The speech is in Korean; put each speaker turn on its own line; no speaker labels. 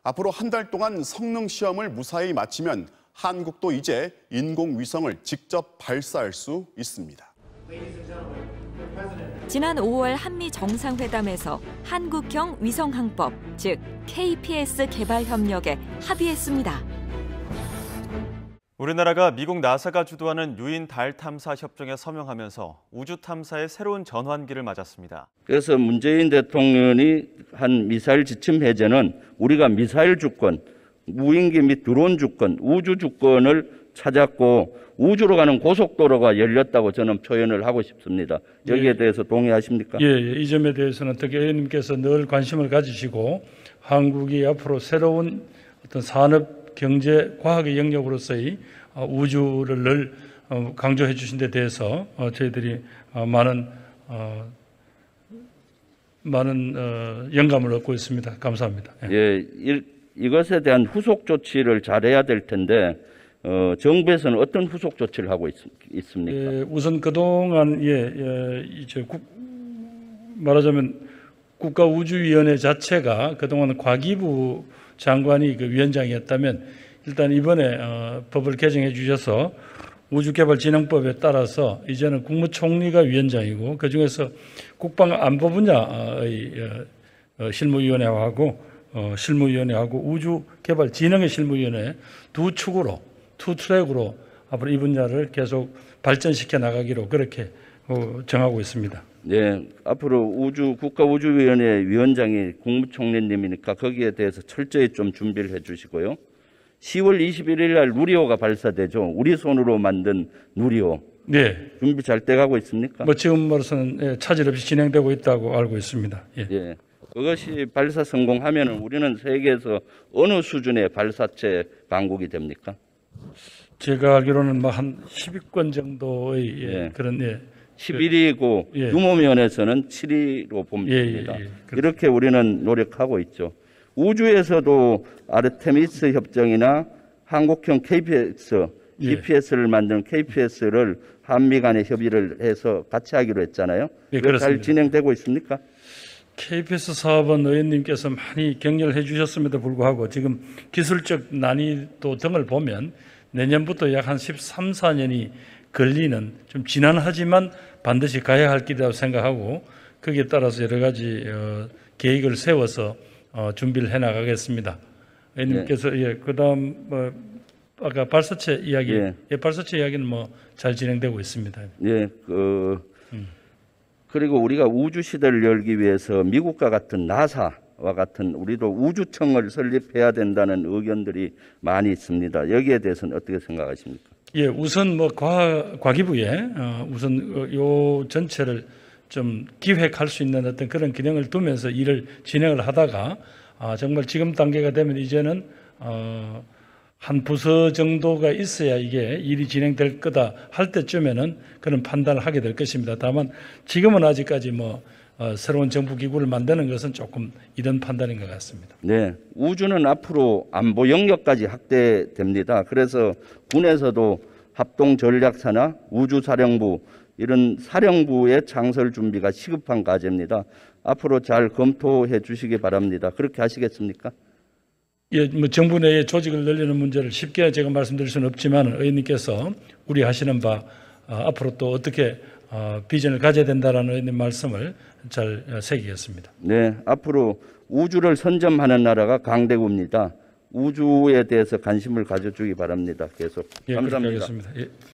앞으로 한 달 동안 성능 시험을 무사히 마치면 한국도 이제 인공위성을 직접 발사할 수 있습니다.
지난 5월 한미 정상회담에서 한국형 위성항법, 즉 KPS 개발 협력에 합의했습니다.
우리나라가 미국 나사가 주도하는 유인 달 탐사 협정에 서명하면서 우주 탐사의 새로운 전환기를 맞았습니다.
그래서 문재인 대통령이 한 미사일 지침 해제는 우리가 미사일 주권, 무인기 및 드론 주권, 우주 주권을 찾았고 우주로 가는 고속도로가 열렸다고 저는 표현을 하고 싶습니다. 여기에 대해서 동의하십니까?
이 점에 대해서는 특히 의원님께서 늘 관심을 가지시고 한국이 앞으로 새로운 어떤 산업, 경제, 과학의 영역으로서의 우주를 늘 강조해 주신 데 대해서 저희들이 많은 영감을 얻고 있습니다. 감사합니다.
이것에 대한 후속 조치를 잘해야 될 텐데 정부에서는 어떤 후속 조치를 하고 있습니까?
우선 그동안 말하자면 국가우주위원회 자체가 그동안 과기부 장관이 그 위원장이었다면 일단 이번에 법을 개정해 주셔서 우주개발진흥법에 따라서 이제는 국무총리가 위원장이고 그중에서 국방안보 분야의 실무위원회하고 우주개발진흥의 실무위원회 두 축으로 투 트랙으로 앞으로 이 분야를 계속 발전시켜 나가기로 그렇게 정하고 있습니다.
네, 앞으로 국가우주위원회 위원장이 국무총리님이니까 거기에 대해서 철저히 좀 준비를 해주시고요. 10월 21일 날 누리호가 발사되죠. 우리 손으로 만든 누리호.
네.
준비 잘 돼가고 있습니까?
지금으로서는 차질 없이 진행되고 있다고 알고 있습니다. 예.
그것이 발사 성공하면 우리는 세계에서 어느 수준의 발사체 강국이 됩니까?
제가 알기로는 한 10위권 정도의 그런
11위고 규모 면에서는 7위로 봅니다. 이렇게 우리는 노력하고 있죠. 우주에서도 아르테미스 협정이나 한국형 KPS, GPS를 만드는 KPS를 한미 간에 협의를 해서 같이 하기로 했잖아요. 잘 진행되고 있습니까?
KPS 사업은 의원님께서 많이 격려를 해주셨음에도 불구하고 지금 기술적 난이도 등을 보면 내년부터 약 한 13, 14년이 걸리는 좀 지난하지만 반드시 가야 할 길이라고 생각하고 거기에 따라서 여러 가지 계획을 세워서 준비를 해나가겠습니다. 의원님께서 그다음 아까 발사체 이야기, 발사체 이야기는 잘 진행되고 있습니다.
그리고 우리가 우주 시대를 열기 위해서 미국과 같은 나사와 같은 우리도 우주청을 설립해야 된다는 의견들이 많이 있습니다. 여기에 대해서는 어떻게 생각하십니까?
우선 과기부에 우선 요 전체를 좀 기획할 수 있는 어떤 그런 기능을 두면서 일을 진행을 하다가 정말 지금 단계가 되면 이제는 한 부서 정도가 있어야 이게 일이 진행될 거다 할 때쯤에는 그런 판단을 하게 될 것입니다. 다만 지금은 아직까지 새로운 정부 기구를 만드는 것은 조금 이런 판단인 것 같습니다.
네, 우주는 앞으로 안보 영역까지 확대됩니다. 그래서 군에서도 합동전략사나 우주사령부 이런 사령부의 창설 준비가 시급한 과제입니다. 앞으로 잘 검토해 주시기 바랍니다. 그렇게 하시겠습니까?
정부 내의 조직을 늘리는 문제를 쉽게 제가 말씀드릴 수는 없지만 의원님께서 우려하시는 바 앞으로 또 어떻게 비전을 가져야 된다라는 의원님 말씀을 잘 새기겠습니다.
네, 앞으로 우주를 선점하는 나라가 강대국입니다. 우주에 대해서 관심을 가져주기 바랍니다. 계속 감사합니다.
그렇게 하겠습니다.